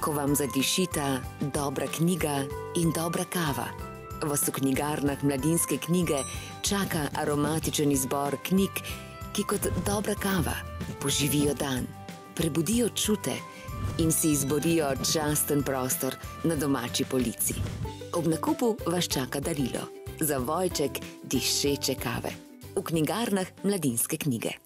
ko vam zadišita dobra knjiga in dobra kava. Vas v knjigarnah Mladinske knjige čaka aromatičen izbor knjig, ki kot dobra kava poživijo dan, prebudijo čute in si izborijo časten prostor na domači polici. Ob nakupu vas čaka darilo, zavojček dišeče kave v knjigarnah Mladinske knjige.